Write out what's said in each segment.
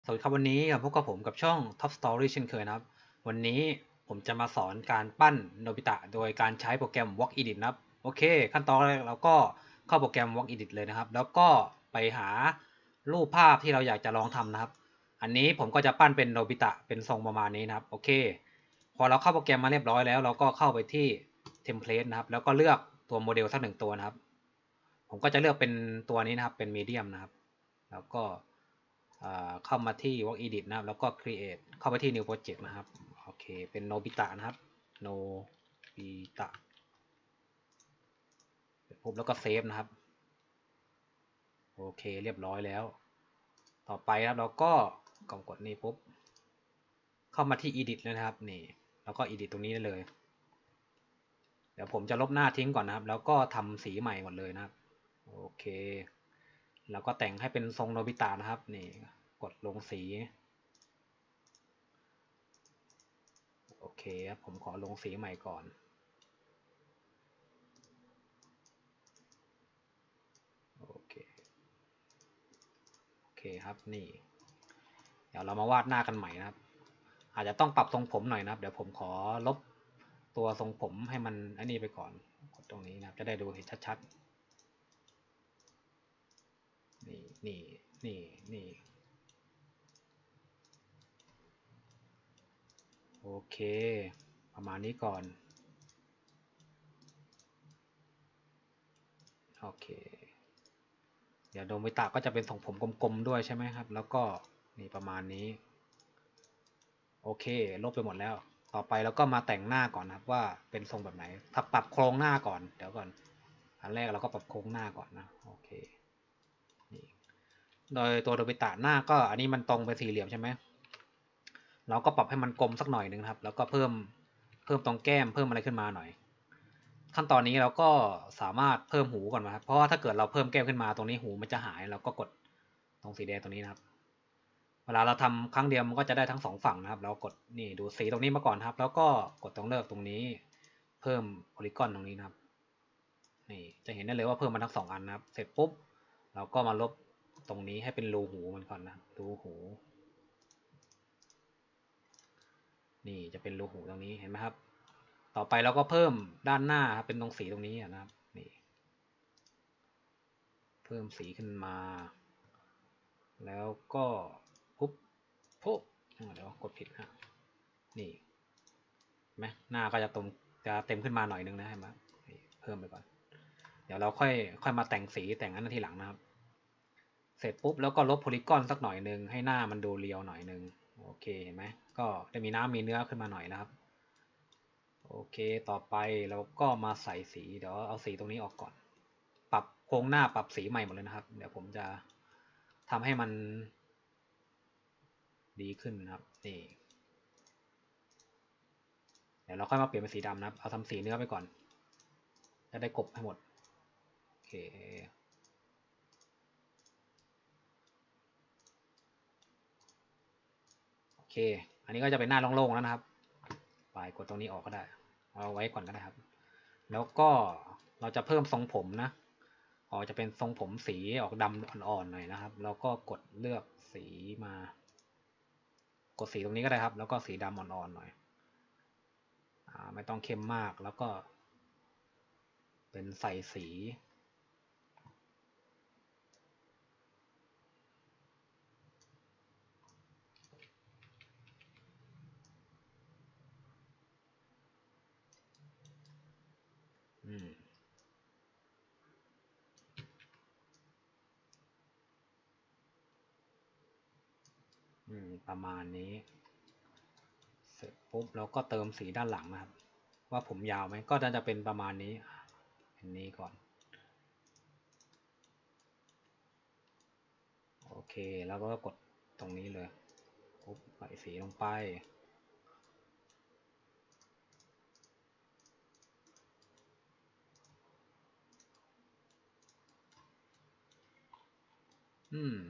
สวัสดีครับวันนี้พบกับผมกับช่อง Top Story เช่นเคยนะครับวันนี้ผมจะมาสอนการปั้นโนบิตะโดยการใช้โปรแกรม Walk Edit นะครับโอเคขั้นตอนแรกเราก็เข้าโปรแกรม Walk Edit เลยนะครับแล้วก็ไปหารูปภาพที่เราอยากจะลองทำนะครับอันนี้ผมก็จะปั้นเป็นโนบิตะเป็นทรงประมาณนี้นะครับโอเคพอเราเข้าโปรแกรมมาเรียบร้อยแล้วเราก็เข้าไปที่ Template นะครับแล้วก็เลือกตัวโมเดลสักหนึ่งตัวนะครับผมก็จะเลือกเป็นตัวนี้นะครับเป็น Medium นะครับแล้วก็เข้ามาที่ Work Edit นะครับแล้วก็ Create เข้าไปที่ New Project นะครับโอเคเป็นโนบิตะนะครับโนบิตะปุ๊บแล้วก็เซฟนะครับโอเคเรียบร้อยแล้วต่อไปครับเราก็กดนี่ปุ๊บเข้ามาที่ Edit นะครับนี่แล้วก็ Edit ตรงนี้ได้เลยเดี๋ยวผมจะลบหน้าทิ้งก่อนนะครับแล้วก็ทำสีใหม่หมดเลยนะครับโอเคแล้วก็แต่งให้เป็นทรงโนบิตะนะครับนี่กดลงสีโอเคครับผมขอลงสีใหม่ก่อนโอเคโอเคครับนี่เดี๋ยวเรามาวาดหน้ากันใหม่นะครับอาจจะต้องปรับทรงผมหน่อยนะครับเดี๋ยวผมขอลบตัวทรงผมให้มันอันนี้ไปก่อนกดตรงนี้นะครับจะได้ดูเห็นชัดๆนี่นี่นี่นี่โอเคประมาณนี้ก่อนโอเคเดี๋ยวโดมิตะก็จะเป็นทรงผมกลมๆด้วยใช่ไหมครับแล้วก็นี่ประมาณนี้โอเคลบไปหมดแล้วต่อไปเราก็มาแต่งหน้าก่อนนะครับว่าเป็นทรงแบบไหนถ้าปรับโครงหน้าก่อนเดี๋ยวก่อนอันแรกเราก็ปรับโครงหน้าก่อนนะโอเคนี่โดยตัวโดมิตะหน้าก็อันนี้มันตรงไปสี่เหลี่ยมใช่ไหมเราก็ปรับให้มันกลมสักหน่อยนึงครับแล้วก็เพิ่มตรงแก้มเพิ่มอะไรขึ้นมาหน่อยขั้นตอนนี้เราก็สามารถเพิ่มหูก่อนนะครับเพราะว่าถ้าเกิดเราเพิ่มแก้มขึ้นมาตรงนี้หูมันจะหายเราก็กดตรงสีแดงตรงนี้นะครับเวลาเราทำครั้งเดียวมันก็จะได้ทั้งสองฝั่งนะครับเรากดนี่ดูสีตรงนี้มาก่อนครับแล้วก็กดตรงเลือกตรงนี้เพิ่มโพลีกอนตรงนี้นะครับนี่จะเห็นได้เลยว่าเพิ่มมาทั้งสองอันนะครับเสร็จปุ๊บเราก็มาลบตรงนี้ให้เป็นรูหูมันก่อนนะรูหูนี่จะเป็นรูหูตรงนี้เห็นไหมครับต่อไปเราก็เพิ่มด้านหน้าครับเป็นตรงสีตรงนี้นะครับนี่เพิ่มสีขึ้นมาแล้วก็ปุ๊บปุ๊บเดี๋ยวกดผิดนะนี่ไหมหน้าก็จะเต็มขึ้นมาหน่อยนึงนะเห็นไหมเพิ่มไปก่อนเดี๋ยวเราค่อยมาแต่งสีแต่งอันนั้นทีหลังนะครับเสร็จปุ๊บแล้วก็ลบโพลีกอนสักหน่อยนึงให้หน้ามันดูเรียวหน่อยนึงโอเคเห็นไหมก็จะมีน้ำมีเนื้อขึ้นมาหน่อยนะครับโอเคต่อไปเราก็มาใส่สีเดี๋ยวเอาสีตรงนี้ออกก่อนปรับโครงหน้าปรับสีใหม่หมดเลยนะครับเดี๋ยวผมจะทำให้มันดีขึ้นนะครับนี่เดี๋ยวเราค่อยมาเปลี่ยนเป็นสีดำนะครับเอาทำสีเนื้อไปก่อนจะได้กลบให้หมดโอเคโอเคอันนี้ก็จะเป็นหน้าโล่งๆแล้วนะครับไปกดตรงนี้ออกก็ได้เอาไว้ก่อนก็ได้ครับแล้วก็เราจะเพิ่มทรงผมนะออกจะเป็นทรงผมสีออกดำอ่อนๆหน่อยนะครับแล้วก็กดเลือกสีมากดสีตรงนี้ก็ได้ครับแล้วก็สีดำอ่อนๆหน่อยไม่ต้องเข้มมากแล้วก็เป็นใส่สีอืมประมาณนี้เสร็จปุ๊บเราก็เติมสีด้านหลังนะครับว่าผมยาวไหมก็จะเป็นประมาณนี้อันนี้ก่อนโอเคแล้วก็กดตรงนี้เลยปุ๊บใส่สีลงไปอืม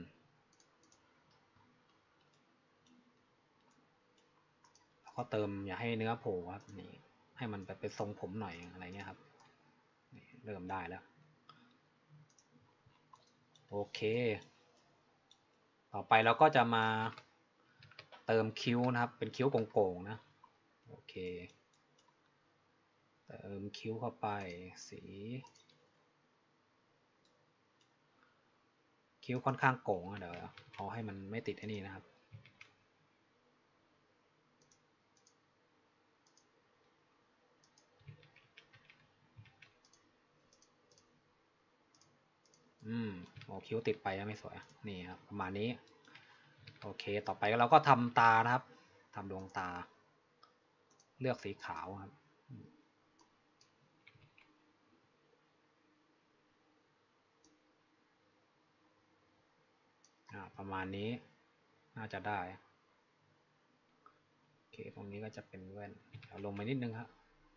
แล้วก็เติมอย่าให้เนื้อโผล่ครับนี่ให้มันแบบเป็นทรงผมหน่อยอะไรเงี้ยครับนี่เริ่มได้แล้วโอเคต่อไปเราก็จะมาเติมคิ้วนะครับเป็นคิ้วโก่งๆนะโอเคเติมคิ้วเข้าไปสีคิ้วค่อนข้างโก่งเดี๋ยวเอาให้มันไม่ติดไอ้นี่นะครับโอ้คิ้วติดไปแล้วไม่สวยนี่ครับประมาณนี้โอเคต่อไปเราก็ทำตานะครับทำดวงตาเลือกสีขาวครับประมาณนี้น่าจะได้โอเคตรงนี้ก็จะเป็นแว่นเอาลงมานิดนึงครับ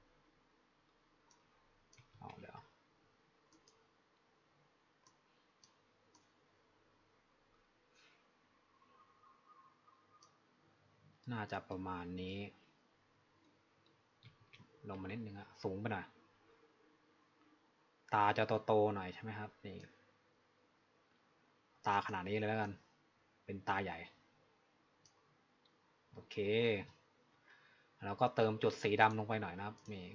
เดี๋ยวน่าจะประมาณนี้ลงมานิดนึงสูงไปหน่อยตาจะโตๆหน่อยใช่ไหมครับนี่ตาขนาดนี้เลยแล้วกันเป็นตาใหญ่โอเคแล้วก็เติมจุดสีดำลงไปหน่อยนะครับนี่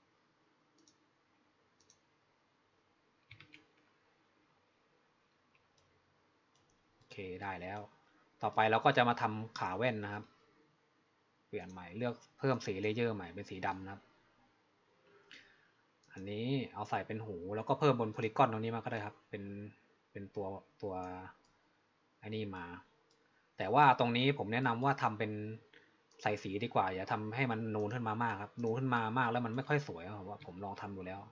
โอเคได้แล้วต่อไปเราก็จะมาทำขาแว่นนะครับเปลี่ยนใหม่เลือกเพิ่มสีเลเยอร์ใหม่เป็นสีดำนะครับอันนี้เอาใส่เป็นหูแล้วก็เพิ่มบนโพลีกอนตรงนี้มาก็ได้ครับเป็นตัวไอ้นี่มาแต่ว่าตรงนี้ผมแนะนำว่าทำเป็นใส่สีดีกว่าอย่าทำให้มันนูนขึ้นมามากครับนูนขึ้นมามากแล้วมันไม่ค่อยสวยครับว่าผมลองทำดูแล้ว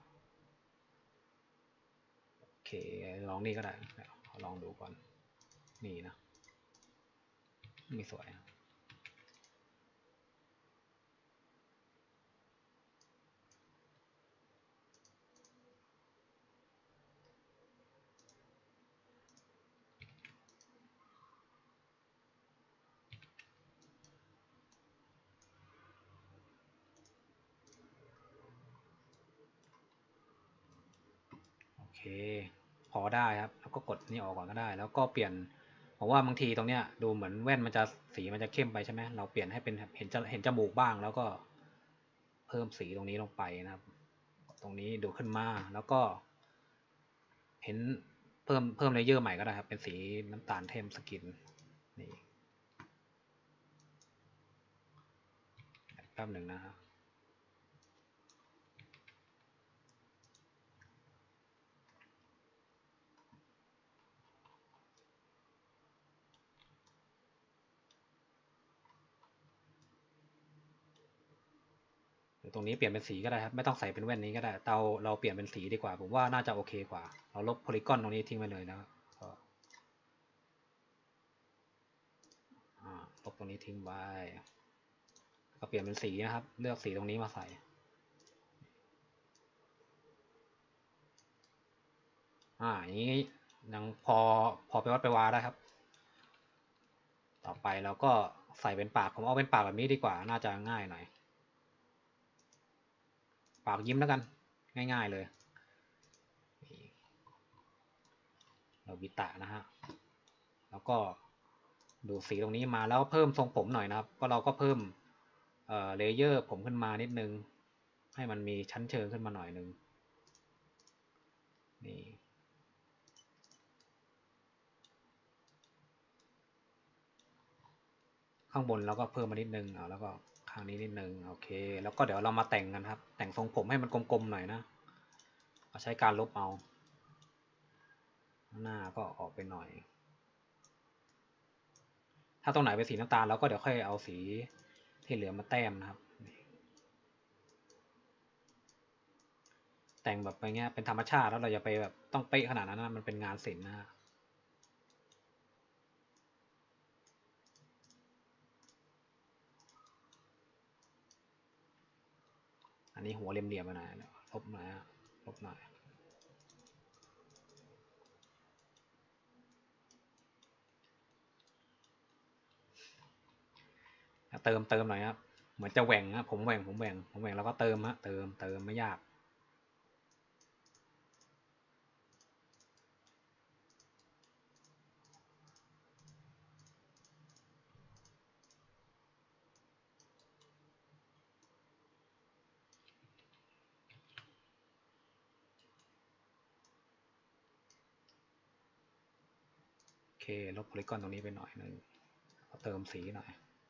โอเคลองนี่ก็ได้ลองดูก่อนนี่นะไม่สวยโอเคพอได้ครับแล้วก็กดนี่ออกก่อนก็ได้แล้วก็เปลี่ยนผมว่าบางทีตรงเนี้ยดูเหมือนแว่นมันจะสีมันจะเข้มไปใช่ไหมเราเปลี่ยนให้เป็นเห็นจมูกบ้างแล้วก็เพิ่มสีตรงนี้ลงไปนะครับตรงนี้ดูขึ้นมาแล้วก็เห็นเพิ่มเลเยอร์ใหม่ก็ได้ครับเป็นสีน้ำตาลเทมสกินนี่แป๊บหนึ่งนะครับตรงนี้เปลี่ยนเป็นสีก็ได้ครับไม่ต้องใส่เป็นแว่นนี้ก็ได้เราเปลี่ยนเป็นสีดีกว่าผมว่าน่าจะโอเคกว่าเราลบโพลีกอนตรงนี้ทิ้งไปเลยนะครับลบตรงนี้ทิ้งไว้ก็เปลี่ยนเป็นสีนะครับเลือกสีตรงนี้มาใส่อย่างนี้ยังพอไปวัดไปวาได้ครับต่อไปเราก็ใส่เป็นปากผมเอาเป็นปากแบบนี้ดีกว่าน่าจะง่ายหน่อยปากยิ้มแล้วกันง่ายๆเลยเราบิตะนะฮะแล้วก็ดูสีตรงนี้มาแล้วเพิ่มทรงผมหน่อยนะครับก็เราก็เพิ่มเลเยอร์ผมขึ้นมานิดนึงให้มันมีชั้นเชิงขึ้นมาหน่อยนึงนี่ข้างบนเราก็เพิ่มมานิดนึงแล้วก็ข้างนี้นิดนึงโอเคแล้วก็เดี๋ยวเรามาแต่งกันครับแต่งทรงผมให้มันกลมๆหน่อยนะใช้การลบเอาหน้าก็ออกไปหน่อยถ้าตรงไหนเป็นสีน้ำตาลเราก็เดี๋ยวค่อยเอาสีที่เหลือมาแต้มนะครับแต่งแบบไปเงี้ยเป็นธรรมชาติแล้วเราอย่าไปแบบต้องเป๊ะขนาดนั้นนะมันเป็นงานศิลป์นะฮะอันนี้หัวเหลี่ยมๆมาหน่อยลบหน่อยลบหน่อยเติมหน่อยครับเหมือนจะแหว่งนะผมแหว่งแล้วก็เติมเติมไม่ยากลบโพลีกอนตรงนี้ไปหน่อยนึงเติมสีหน่อย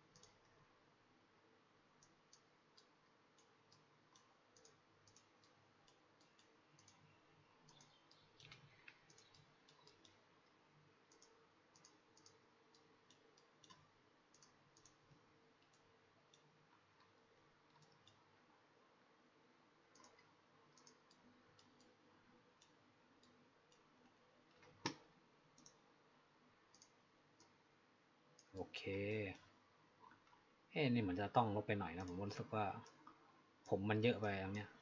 โอเคนี่เหมือนจะต้องลบไปหน่อยนะผมรู้สึกว่าผมมันเยอะไปอย่างเนี้ย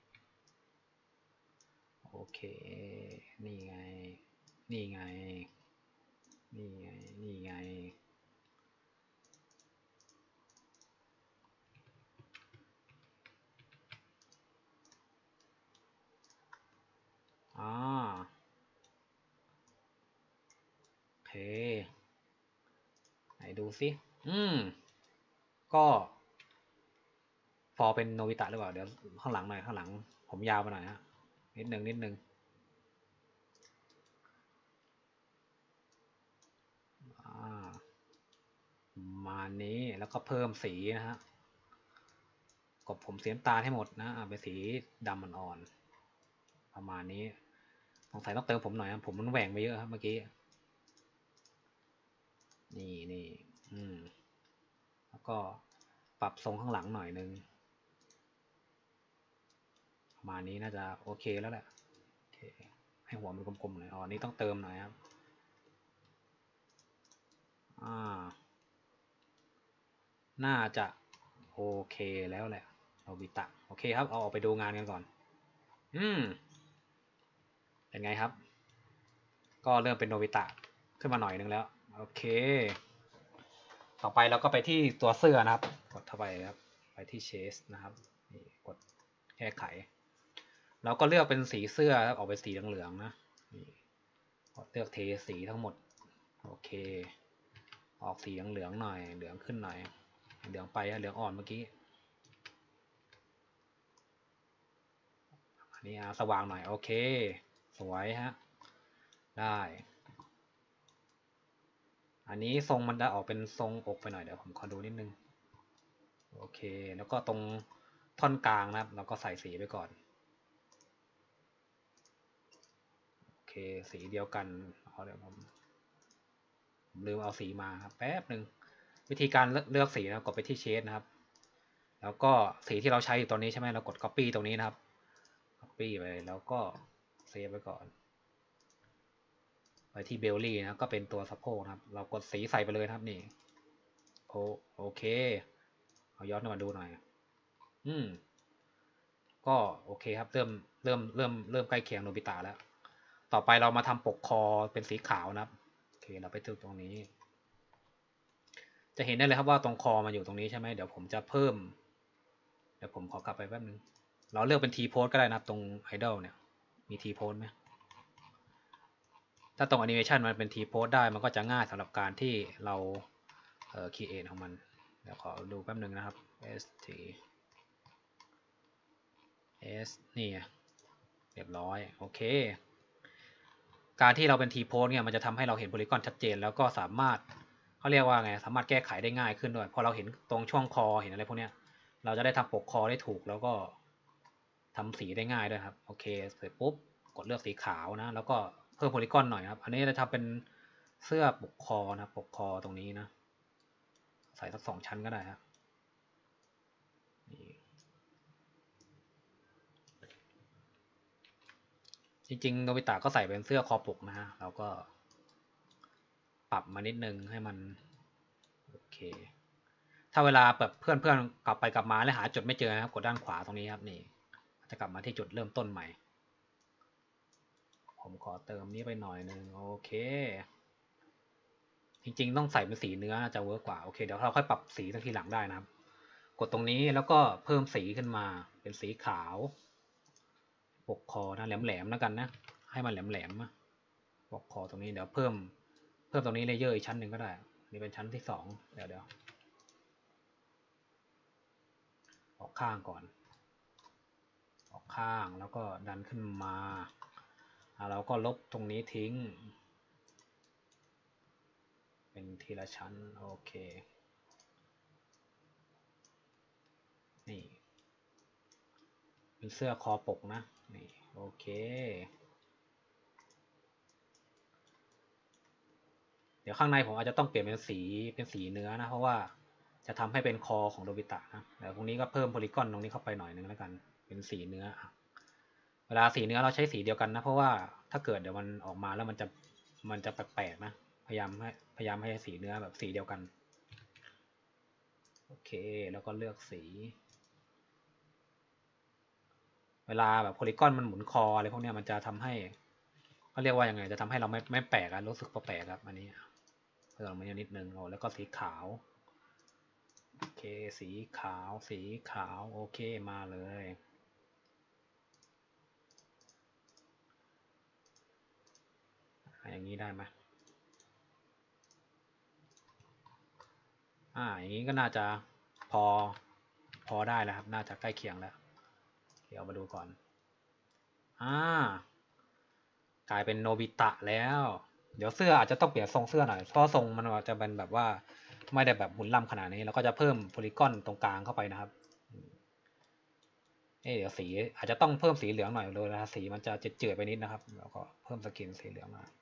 โอเคนี่ไงนี่ไงนี่ไงนี่ไงอ่าโอเคไหนดูสิก็พอเป็นโนบิตะหรือเปล่าเดี๋ยวข้างหลังหน่อยข้างหลังผมยาวไปหน่อยฮะนิดนึงมานี้แล้วก็เพิ่มสีนะฮะกดผมสีน้ำตาลให้หมดนะเป็นสีดำอ่อนๆประมาณนี้สงสัยต้องเติมผมหน่อยผมมันแหว่งไปเยอะครับเมื่อกี้นี่แล้วก็ปรับทรงข้างหลังหน่อยนึงประมาณนี้น่าจะโอเคแล้วแหละโอเคให้หัวมันกลมๆหน่อยนี่ต้องเติมหน่อยครับน่าจะโอเคแล้วแหละโนบิตะโอเคครับเอาออกไปดูงานกันก่อนเป็นไงครับก็เริ่มเป็นโนบิตะขึ้นมาหน่อยนึงแล้วโอเคต่อไปเราก็ไปที่ตัวเสื้อนะครับกดเข้าไปครับไปที่เชสนะครับนี่กดแก้ไขเราก็เลือกเป็นสีเสื้อครับออกเป็นสีเหลืองๆนะนี่เลือกเทสีทั้งหมดโอเคออกสีเหลืองๆหน่อยเหลืองขึ้นหน่อยเหลืองไปเหลืองอ่อนเมื่อกี้อันนี้สว่างหน่อยโอเคสวยฮะได้อันนี้ทรงมันจะออกเป็นทรงอกไปหน่อยเดี๋ยวผมขอดูนิดนึงโอเคแล้วก็ตรงท่อนกลางนะครับเราก็ใส่สีไปก่อนโอเคสีเดียวกันเดี๋ยวผมลืมเอาสีมาครับแป๊บหนึ่งวิธีการเลือกสีนะกดไปที่เชดนะครับแล้วก็สีที่เราใช้อยู่ตอนนี้ใช่ไหมเรากด Copy ตรงนี้นะครับ Copy ไปแล้วก็เซฟไว้ก่อนไปที่เบลลี่นะก็เป็นตัวสะโพกนะครับเรากดสีใส่ไปเลยนะครับนี่โอเคเอาย้อนมาดูหน่อยก็โอเคครับเริ่มใกล้เคียงโนบิตะแล้วต่อไปเรามาทำปกคอเป็นสีขาวนะครับโอเคเราไปถึงตรงนี้จะเห็นได้เลยครับว่าตรงคอมันอยู่ตรงนี้ใช่ไหมเดี๋ยวผมจะเพิ่มเดี๋ยวผมขอกลับไปแป๊บนึงเราเลือกเป็นทีโพสก็ได้นะครับตรงไอดอลเนี่ยมีทีโพสไหมถ้าตรงแอนิเมชันมันเป็นทีโพสได้มันก็จะง่ายสำหรับการที่เราคีเอทของมันเดี๋ยวขอดูแป๊บนึงนะครับ st s นี่เรียบร้อยโอเคการที่เราเป็นทีโพสเนี่ยมันจะทำให้เราเห็นโพลีกอนชัดเจนแล้วก็สามารถเขาเรียกว่าไงสามารถแก้ไขได้ง่ายขึ้นด้วยพอเราเห็นตรงช่วงคอเห็นอะไรพวกเนี้ยเราจะได้ทำปกคอได้ถูกแล้วก็ทำสีได้ง่ายด้วยครับโอเคเสร็จปุ๊บกดเลือกสีขาวนะแล้วก็เพิ่มโพลีกอนหน่อยครับอันนี้จะทำเป็นเสื้อปกคอนะปกคอตรงนี้นะใส่สัก2 ชั้นก็ได้ครับจริงๆโนบิตะก็ใส่เป็นเสื้อคอปกนะฮะเราก็ปรับมานิดนึงให้มันโอเคถ้าเวลาแบบเพื่อนกลับไปกลับมาแล้วหาจุดไม่เจอนะครับกดด้านขวาตรงนี้ครับนี่จะกลับมาที่จุดเริ่มต้นใหม่ผมขอเติมนี้ไปหน่อยนึงโอเคจริงๆต้องใส่เป็นสีเนื้อจะเวิร์กกว่าโอเคเดี๋ยวเราค่อยปรับสีสักทีหลังได้นะครับกดตรงนี้แล้วก็เพิ่มสีขึ้นมาเป็นสีขาวปกคอนะแหลมๆแล้วกันนะให้มันแหลมๆปกคอตรงนี้เดี๋ยวเพิ่มตรงนี้เลเยอร์อีกชั้นหนึ่งก็ได้นี่เป็นชั้นที่2เดี๋ยวออกข้างก่อนออกข้างแล้วก็ดันขึ้นมาเราก็ลบตรงนี้ทิ้งเป็นทีละชั้นโอเคนี่เป็นเสื้อคอปกนะนี่โอเคเดี๋ยวข้างในผมอาจจะต้องเปลี่ยนเป็นสีเนื้อนะเพราะว่าจะทำให้เป็นคอของโดบิตะนะแต่ตรงนี้ก็เพิ่มโพลีกอนตรงนี้เข้าไปหน่อยนึงแล้วกันเป็นสีเนื้อเวลาสีเนื้อเราใช้สีเดียวกันนะเพราะว่าถ้าเกิดเดี๋ยวมันออกมาแล้วมันจะแปลกๆนะพยายามให้สีเนื้อแบบสีเดียวกันโอเคแล้วก็เลือกสีเวลาแบบโพลีกอนมันหมุนคออะไรพวกนี้มันจะทำให้เขาเรียกว่ายังไงจะทำให้เราไม่แปลกอะรู้สึกแปลกครับอันนี้เพิ่มมานิดนึงโอ้แล้วก็สีขาวโอเคสีขาวโอเคมาเลยอย่างนี้ได้ไหมอย่างนี้ก็น่าจะพอได้แล้วครับน่าจะใกล้เคียงแล้วเดี๋ยวมาดูก่อนกลายเป็นโนบิตะแล้วเดี๋ยวเสื้ออาจจะต้องเปลี่ยนทรงเสื้อหน่อยเพราะทรงมันจะเป็นแบบว่าไม่ได้แบบหมุนล่ำขนาดนี้แล้วก็จะเพิ่มโพลีกอนตรงกลางเข้าไปนะครับเดี๋ยวสีอาจจะต้องเพิ่มสีเหลืองหน่อยเลยนะสีมันจะจืดๆไปนิดนะครับแล้วก็เพิ่มสกินสีเหลืองมา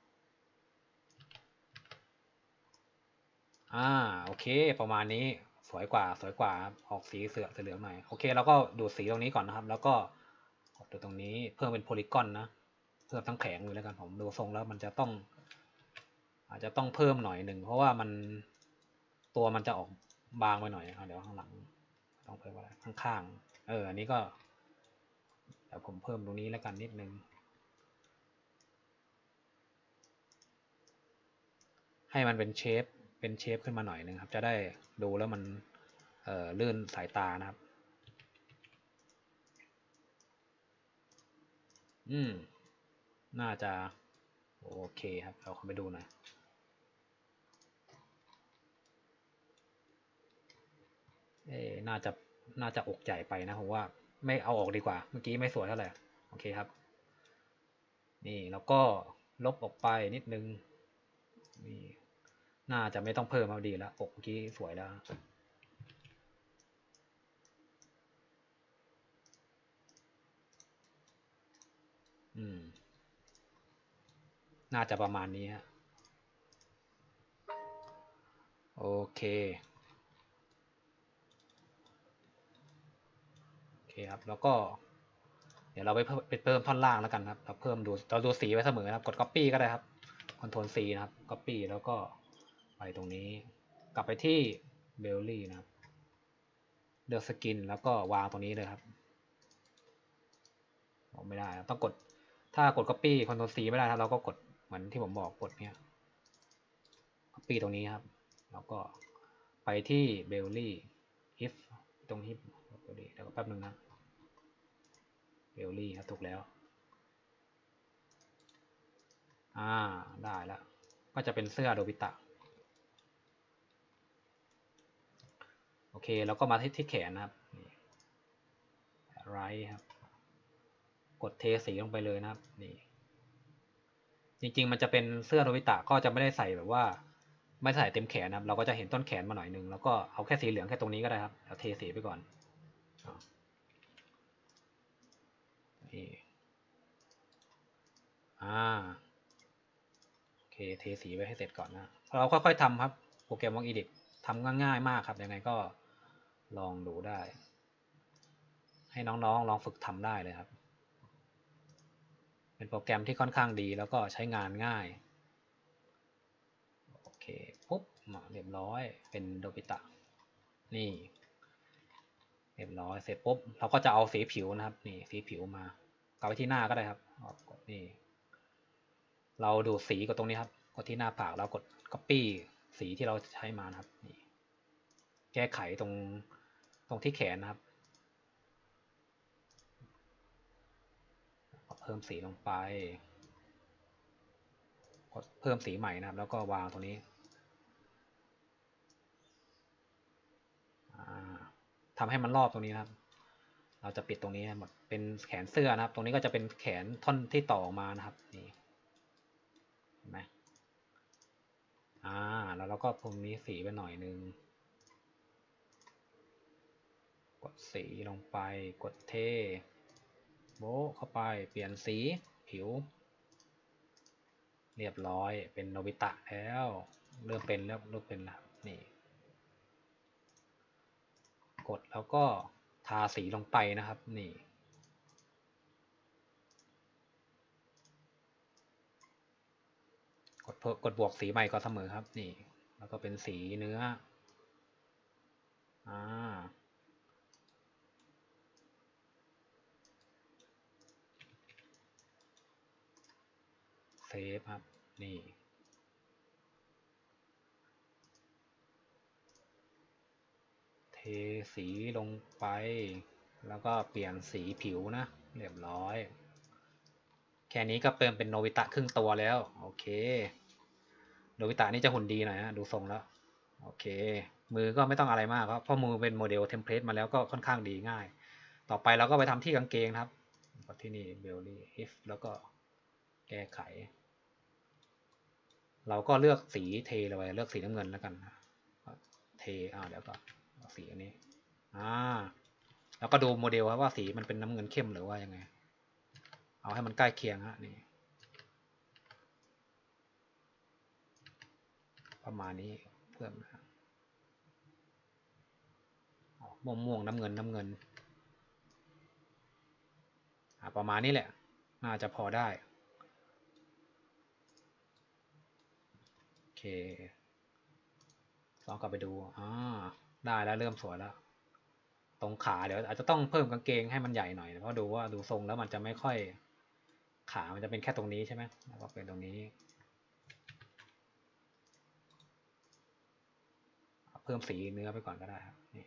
โอเคประมาณนี้สวยกว่าออกสีเหลืองหน่อยโอเคแล้วก็ดูดสีตรงนี้ก่อนนะครับแล้วก็กดดูตรงนี้เพิ่มเป็นโพลีกอนนะเพิ่มทั้งแผงเลยแล้วกันผมดูทรงแล้วมันจะต้องอาจจะต้องเพิ่มหน่อยหนึ่งเพราะว่าตัวมันจะออกบางไปหน่อยเดี๋ยวข้างหลังต้องเพิ่มอะไรข้างๆอันนี้ก็เดี๋ยวผมเพิ่มตรงนี้แล้วกันนิดนึงให้มันเป็นเชฟขึ้นมาหน่อยนึงครับจะได้ดูแล้วมันลื่นสายตานะครับน่าจะโอเคครับเราเข้าไปดูหน่อยน่าจะอกใหญ่ไปนะผมว่าไม่เอาออกดีกว่าเมื่อกี้ไม่สวยเท่าไหร่โอเคครับนี่แล้วก็ลบออกไปนิดนึงนี่น่าจะไม่ต้องเพิ่มเอาดีแล้วอกเมื่อกี้สวยแล้วน่าจะประมาณนี้ฮะโอเคครับแล้วก็เดี๋ยวเราไปเพิ่มท่อนล่างแล้วกันครับเราดูสีไว้เสมอนะครับกด copy ก็ได้ครับ Ctrl C นะครับ copy แล้วก็ไปตรงนี้กลับไปที่เบลลี่นะครับเลือกสกินแล้วก็วางตรงนี้เลยครับไม่ได้ต้องกดถ้ากด copy Ctrl C ไม่ได้ครับเราก็กดเหมือนที่ผมบอกกดเนี้ย copy ตรงนี้ครับแล้วก็ไปที่เบลลี่ if ตรงที่เดี๋ยวแป๊บนึงนะเบลลี่ครับถูกแล้วได้แล้วก็จะเป็นเสื้อโดบิตะโอเคแล้วก็มาที่แขนนะครับไรครับกดเทสีลงไปเลยนะครับนี่จริงๆมันจะเป็นเสื้อโดบิตะก็จะไม่ได้ใส่แบบว่าไม่ใส่เต็มแขนนะครับเราก็จะเห็นต้นแขนมาหน่อยนึงแล้วก็เอาแค่สีเหลืองแค่ตรงนี้ก็ได้ครับเราเทสีไปก่อนนี่โอเคเทสีไว้ให้เสร็จก่อนนะเราค่อยๆทำครับโปรแกรม Walk Edit ทำง่ายๆมากครับยังไงก็ลองดูได้ให้น้องๆลองฝึกทำได้เลยครับเป็นโปรแกรมที่ค่อนข้างดีแล้วก็ใช้งานง่ายโอเคปุ๊บมาเรียบร้อยเป็นโดบิตะนี่เรียบร้อยเสร็จปุ๊บเราก็จะเอาสีผิวนะครับนี่สีผิวมากลับไปที่หน้าก็ได้ครับกดนี่เราดูสีกดตรงนี้ครับกดที่หน้าปากแล้วกด copy สีที่เราใช้มานะครับนี่แก้ไขตรงที่แขนนะครับเพิ่มสีลงไปกดเพิ่มสีใหม่นะครับแล้วก็วางตรงนี้ทำให้มันรอบตรงนี้นะครับเราจะปิดตรงนี้หมดเป็นแขนเสื้อนะครับตรงนี้ก็จะเป็นแขนท่อนที่ต่อออกมานะครับนี่เห็นไหมแล้วเราก็พรมนี้สีไปหน่อยนึงกดสีลงไปกดเทโบ๊ะเข้าไปเปลี่ยนสีผิวเรียบร้อยเป็นโนบิตะแล้วเริ่มเป็นแล้วนี่กดแล้วก็ทาสีลงไปนะครับนี่กดบวกสีใหม่ก็เสมอครับนี่แล้วก็เป็นสีเนื้อเซฟครับนี่เทสีลงไปแล้วก็เปลี่ยนสีผิวนะเรียบร้อยแค่นี้ก็เติมเป็นโนบิตะครึ่งตัวแล้วโอเคโนบิตะนี่จะหุ่นดีหน่อยนะดูทรงแล้วโอเคมือก็ไม่ต้องอะไรมากครับเพราะมือเป็นโมเดลเทมเพลตมาแล้วก็ค่อนข้างดีง่ายต่อไปเราก็ไปทำที่กางเกงครับกดที่นี่เบลลี่ฮิฟแล้วก็แก้ไขเราก็เลือกสีเทเลยเลือกสีน้ำเงินแล้วกันเทเดี๋ยวก็สีอันนี้แล้วก็ดูโมเดลครับว่าสีมันเป็นน้ำเงินเข้มหรือว่ายังไงเอาให้มันใกล้เคียงฮะนี่ประมาณนี้เพิ่มนะม่วงน้ำเงินประมาณนี้แหละน่าจะพอได้โอเคลองกลับไปดูได้แล้วเริ่มสวยแล้วตรงขาเดี๋ยวอาจจะต้องเพิ่มกางเกงให้มันใหญ่หน่อยเพราะดูว่าดูทรงแล้วมันจะไม่ค่อยขามันจะเป็นแค่ตรงนี้ใช่ไหมแล้วก็เป็นตรงนี้เพิ่มสีเนื้อไปก่อนก็ได้ครับนี่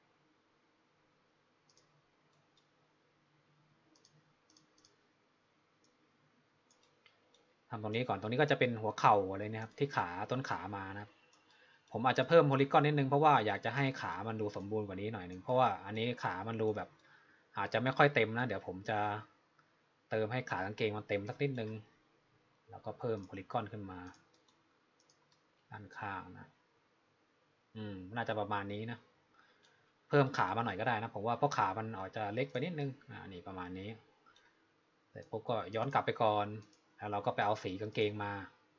ทำตรงนี้ก่อนตรงนี้ก็จะเป็นหัวเข่าอะไรนะครับที่ขาต้นขามานะครับผมอาจจะเพิ่มโพลีกอนนิดนึงเพราะว่าอยากจะให้ขามันดูสมบูรณ์กว่านี้หน่อยนึงเพราะว่าอันนี้ขามันดูแบบอาจจะไม่ค่อยเต็มนะเดี๋ยวผมจะเติมให้ขากางเกงมันเต็มสักนิดนึงแล้วก็เพิ่มโพลีกอนขึ้นมาด้านข้างนะน่าจะประมาณนี้นะเพิ่มขามาหน่อยก็ได้นะผมว่าเพราะขามันอาจจะเล็กไปนิดนึงนี่ประมาณนี้เสร็จปุ๊บก็ย้อนกลับไปก่อนแล้วเราก็ไปเอาสีกางเกงมา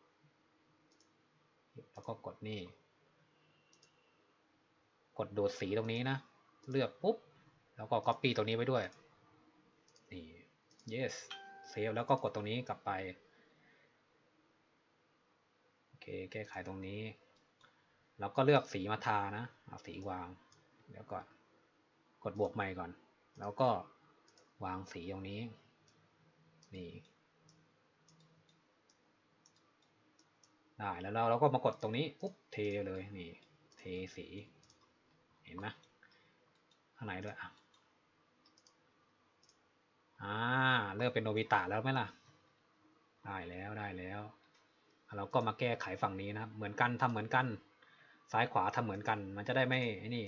แล้วก็กดนี่กดดูดสีตรงนี้นะเลือกปุ๊บแล้วก็ copy ตรงนี้ไว้ด้วยนี่ yes เซฟแล้วก็กดตรงนี้กลับไปโอเคแก้ไขตรงนี้แล้วก็เลือกสีมาทานะเอาสีวางเดี๋ยวก่อนกดบวกใหม่ก่อนแล้วก็วางสีตรงนี้นี่ได้แล้วเราก็มากดตรงนี้ปุ๊บเทเลยนี่เทสีเห็นไหมข้างในด้วยเริ่มเป็นโนบิตะแล้วไหมล่ะได้แล้วเราก็มาแก้ไขฝั่งนี้นะครับเหมือนกันทำเหมือนกันซ้ายขวาทำเหมือนกันมันจะได้ไม่นี่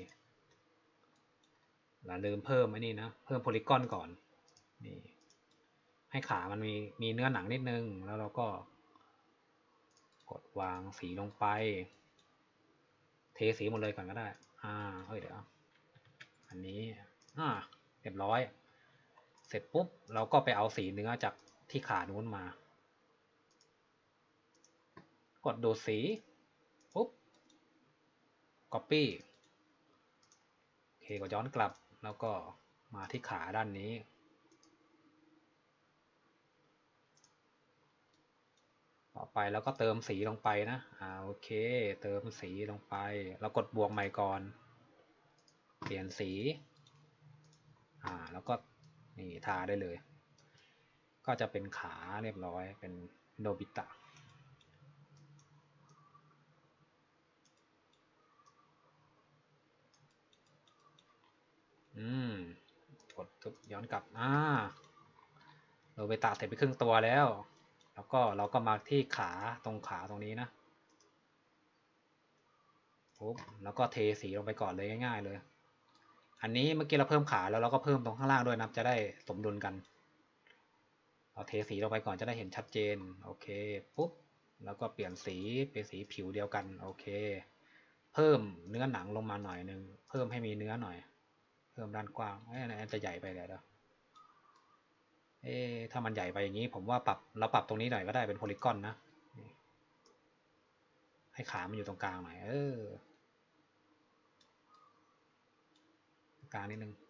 อย่าลืมเพิ่มนี่นะเพิ่มโพลีกอนก่อนนี่ให้ขามันมีเนื้อหนังนิดนึงแล้วเราก็กดวางสีลงไปเทสีหมดเลยก่อนก็ได้เฮ้ยเดี๋ยวอันนี้เรียบร้อยเสร็จปุ๊บเราก็ไปเอาสีเนื้อจากที่ขานู้นมากดดูดสีปุ๊บ copy โอเคก็ย้อนกลับแล้วก็มาที่ขาด้านนี้ต่อไปแล้วก็เติมสีลงไปนะโอเคเติมสีลงไปแล้วกดบวกใหม่ก่อนเปลี่ยนสีแล้วก็นี่ทาได้เลยก็จะเป็นขาเรียบร้อยเป็นโนบิตะกดทุบย้อนกลับโนบิตะเสร็จไปครึ่งตัวแล้วแล้วก็เราก็มาที่ขาตรงขาตรงนี้นะปุ๊บแล้วก็เทสีลงไปก่อนเลยง่ายๆเลยอันนี้เมื่อกี้เราเพิ่มขาแล้วเราก็เพิ่มตรงข้างล่างด้วยนะจะได้สมดุลกันเราเทสีลงไปก่อนจะได้เห็นชัดเจนโอเคปุ๊บแล้วก็เปลี่ยนสีเป็นสีผิวเดียวกันโอเคเพิ่มเนื้อหนังลงมาหน่อยนึงเพิ่มให้มีเนื้อหน่อยเพิ่มด้านกว้างจะใหญ่ไปเลยนะถ้ามันใหญ่ไปอย่างนี้ผมว่าเราปรับตรงนี้หน่อยก็ได้เป็นโพลีกอนนะให้ขามันอยู่ตรงกลางหน่อยกลางนิดนึง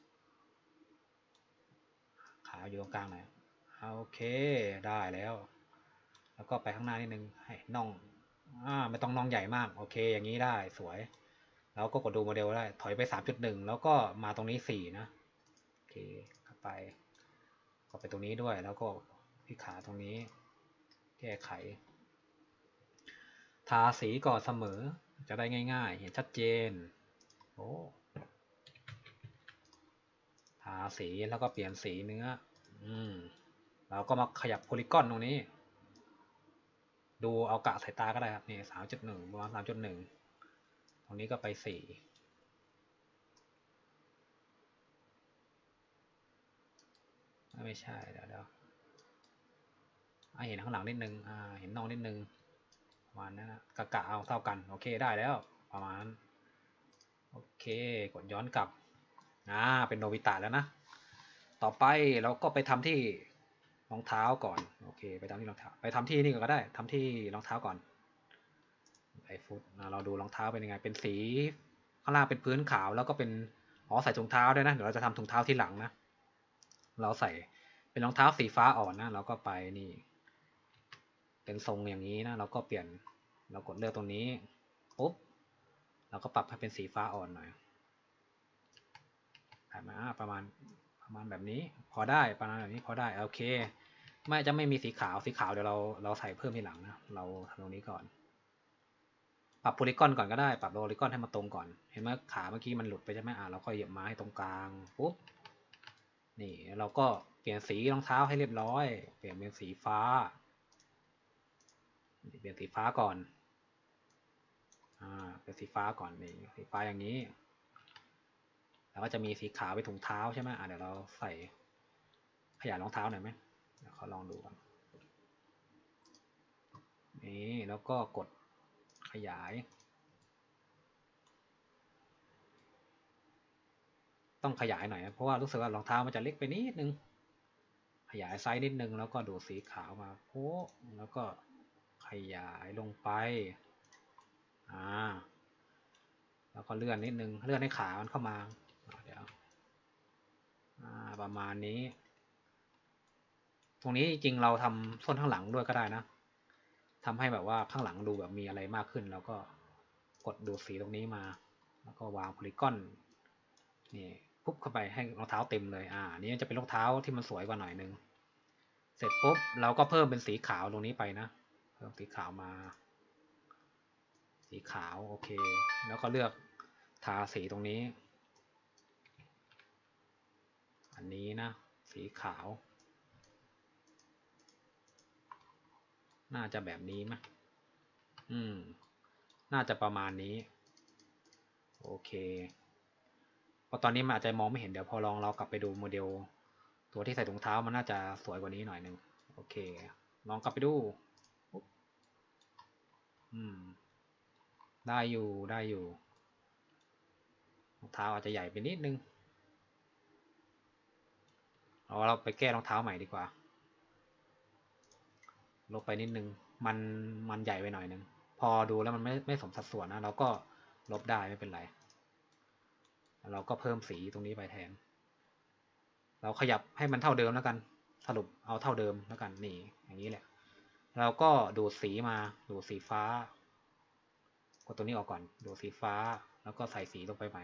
ขาอยู่ตรงกลางหน่อยโอเคได้แล้วแล้วก็ไปข้างหน้านิดนึงให้น่องไม่ต้องน่องใหญ่มากโอเคอย่างนี้ได้สวยแล้วก็กดดูโมเดลได้ถอยไป 3.1 แล้วก็มาตรงนี้4นะโอเคเข้าไปก็ไปตรงนี้ด้วยแล้วก็ที่ขาตรงนี้แก้ไขทาสีก่อนเสมอจะได้ง่ายๆเห็นชัดเจนโอ้ทาสีแล้วก็เปลี่ยนสีเนื้อเราก็มาขยับโพลีกอนตรงนี้ดูเอากะสายตาก็ได้ครับนี่3.1ประมาณ3.1ตรงนี้ก็ไป4ไม่ใช่เดี๋ยวเห็นข้างหลังนิดนึงเห็นน่องนิดนึงประมาณนั้นนะกะเอาเท่ากันโอเคได้แล้วประมาณโอเคกดย้อนกลับเป็นโนบิตะแล้วนะต่อไปเราก็ไปทำที่รองเท้าก่อนโอเคไปทำที่รองเท้าไปทำที่นี่ก็ได้ทำที่รองเท้าก่อนฟุตเราดูรองเท้าเป็นยังไงเป็นสีข้างล่างเป็นพื้นขาวแล้วก็เป็นใส่ถุงเท้าด้วยนะเดี๋ยวเราจะทำถุงเท้าที่หลังนะเราใส่เป็นรองเท้าสีฟ้าอ่อนนะเราก็ไปนี่เป็นทรงอย่างนี้นะเราก็เปลี่ยนเรากดเลือกตรงนี้ปุ๊บเราก็ปรับให้เป็นสีฟ้าอ่อนหน่อยประมาณแบบนี้พอได้ประมาณแบบนี้พอได้โอเคไม่มีสีขาวเดี๋ยวเราใส่เพิ่มทีหลังนะเราทำตรงนี้ก่อนปรับโพลีกอนก่อนก็ได้ปรับโพลีกอนให้มันตรงก่อนเห็นไหมขาเมื่อกี้มันหลุดไปใช่ไหมเราก็เหยียบมาให้ตรงกลางปุ๊บนี่เราก็เปลี่ยนสีรองเท้าให้เรียบร้อยเปลี่ยนเป็นสีฟ้าเปลี่ยนสีฟ้าก่อนเป็นสีฟ้าก่อนนี่สีฟ้าอย่างนี้แล้วก็จะมีสีขาวไปถุงเท้าใช่ไหมเดี๋ยวเราใส่ขยายรองเท้าหน่อยไหมเดี๋ยวเขาลองดูกันนี่แล้วก็กดขยายต้องขยายหน่อยเพราะว่ารู้สึกว่ารองเท้ามันจะเล็กไปนิดนึงขยายไซส์นิดนึงแล้วก็ดูดสีขาวมาโอ้แล้วก็ขยายลงไปแล้วก็เลื่อนนิดนึงเลื่อนให้ขามันเข้ามาเดี๋ยวประมาณนี้ตรงนี้จริงเราทำส้นข้างหลังด้วยก็ได้นะทำให้แบบว่าข้างหลังดูแบบมีอะไรมากขึ้นแล้วก็กดดูดสีตรงนี้มาแล้วก็วางโพลีกอนนี่ปุ๊บเข้าไปให้รองเท้าเต็มเลยนี่จะเป็นรองเท้าที่มันสวยกว่าหน่อยนึงเสร็จปุ๊บเราก็เพิ่มเป็นสีขาวตรงนี้ไปนะเพิ่มสีขาวมาสีขาวโอเคแล้วก็เลือกทาสีตรงนี้อันนี้นะสีขาวน่าจะแบบนี้ไหมน่าจะประมาณนี้โอเคเพราะตอนนี้มันอาจจะมองไม่เห็นเดี๋ยวพอลองเรากลับไปดูโมเดลตัวที่ใส่ถุงเท้ามันน่าจะสวยกว่านี้หน่อยนึงโอเคลองกลับไปดูได้อยู่รองเท้าอาจจะใหญ่ไปนิดนึงเราไปแก้รองเท้าใหม่ดีกว่าลบไปนิดนึงมันใหญ่ไปหน่อยนึงพอดูแล้วมันไม่สมสัดส่วนนะเราก็ลบได้ไม่เป็นไรเราก็เพิ่มสีตรงนี้ไปแทนเราขยับให้มันเท่าเดิมแล้วกันสรุปเอาเท่าเดิมแล้วกันนี่อย่างนี้แหละเราก็ดูดสีมาดูดสีฟ้ากดตัวนี้ออกก่อนดูดสีฟ้าแล้วก็ใส่สีลงไปใหม่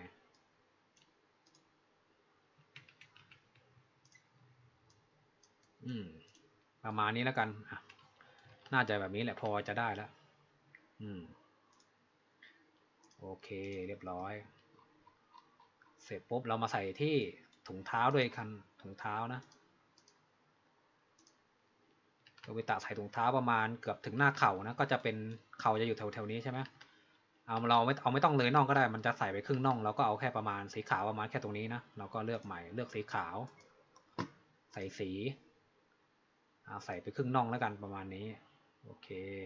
ประมาณนี้แล้วกันน่าจะแบบนี้แหละพอจะได้แล้วโอเคเรียบร้อยเสร็จปุ๊บเรามาใส่ที่ถุงเท้าด้วยคันถุงเท้านะโนบิตะใส่ถุงเท้าประมาณเกือบถึงหน้าเข่านะก็จะเป็นเข่าจะอยู่แถวๆนี้ใช่ไหมเราไม่ต้องเลยน่องก็ได้มันจะใส่ไปครึ่งน่องเราก็เอาแค่ประมาณสีขาวประมาณแค่ตรงนี้นะเราก็เลือกใหม่เลือกสีขาวใส่สีใส่ไปครึ่งน่องแล้วกันประมาณนี้โอเค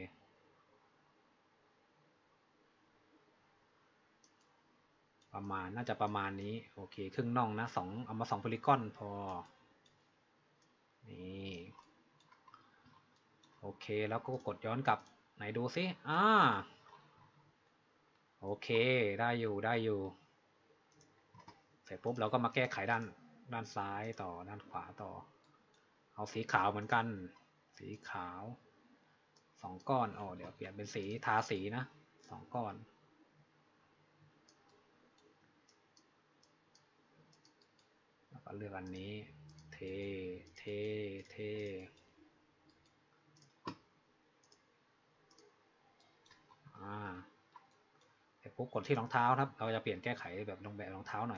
ประมาณน่าจะประมาณนี้โอเคครึ่งน่องนะเอามา2 โพลีกอนพอนี่โอเคแล้วก็กดย้อนกลับไหนดูซิโอเคได้อยู่เสร็จปุ๊บเราก็มาแก้ไขด้านซ้ายต่อด้านขวาต่อเอาสีขาวเหมือนกันสีขาว2 ก้อนเดี๋ยวเปลี่ยนเป็นสีทาสีนะ2 ก้อนแล้วก็เลือกอันนี้เทเทเทเสร็จปุ๊บกดที่รองเท้าครับเราจะเปลี่ยนแก้ไขแบบลงแบบรองเท้าหน่อย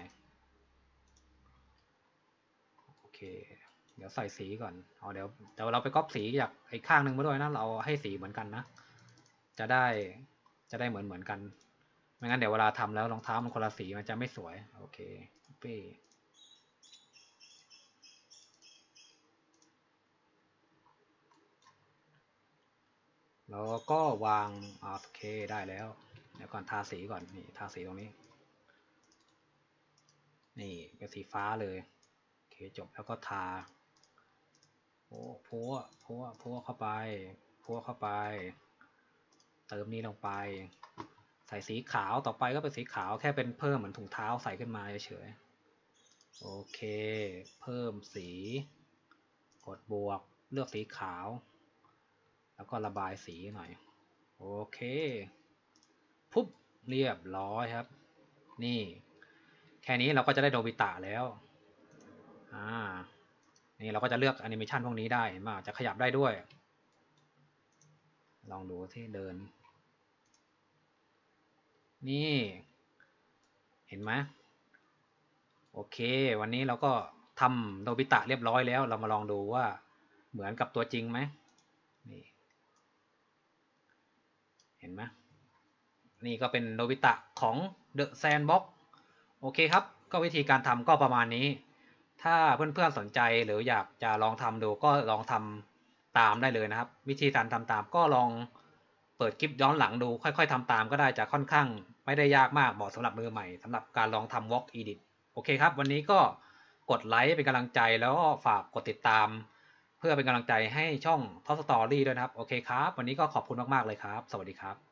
โอเคเดี๋ยวใส่สีก่อนเดี๋ยวเราไปก๊อปสีจากอีกข้างหนึ่งมาด้วยนะเราให้สีเหมือนกันนะจะได้เหมือนกันไม่งั้นเดี๋ยวเวลาทำแล้วรองเท้ามันคนละสีมันจะไม่สวยโอเคปี้แล้วก็วางโอเคได้แล้วเดี๋ยวก่อนทาสีก่อนนี่ทาสีตรงนี้นี่เป็นสีฟ้าเลยโอเคจบแล้วก็ทาพัวเข้าไปเติมนี้ลงไปใส่สีขาวต่อไปก็เป็นสีขาวแค่เป็นเพิ่มเหมือนถุงเท้าใส่ขึ้นมาเฉยๆโอเคเพิ่มสีกดบวกเลือกสีขาวแล้วก็ระบายสีหน่อยโอเคปุ๊บเรียบร้อยครับนี่แค่นี้เราก็จะได้โนบิตะแล้วนี่เราก็จะเลือกแอนิเมชันพวกนี้ได้เห็นไหมจะขยับได้ด้วยลองดูที่เดินนี่เห็นไหมโอเควันนี้เราก็ทำโนบิตะเรียบร้อยแล้วเรามาลองดูว่าเหมือนกับตัวจริงไหมนี่เห็นไหมนี่ก็เป็นโนบิตะของ The Sandbox โอเคครับก็วิธีการทำก็ประมาณนี้ถ้าเพื่อนๆสนใจหรืออยากจะลองทำดูก็ลองทำตามได้เลยนะครับวิธีการทำตามก็ลองเปิดคลิปย้อนหลังดูค่อยๆทำตามก็ได้จะค่อนข้างไม่ได้ยากมากเหมาะสำหรับมือใหม่สำหรับการลองทำ Walk Edit โอเคครับวันนี้ก็กดไลค์เป็นกำลังใจแล้วก็ฝากกดติดตามเพื่อเป็นกำลังใจให้ช่อง Top Story ด้วยนะครับโอเคครับวันนี้ก็ขอบคุณมากๆเลยครับสวัสดีครับ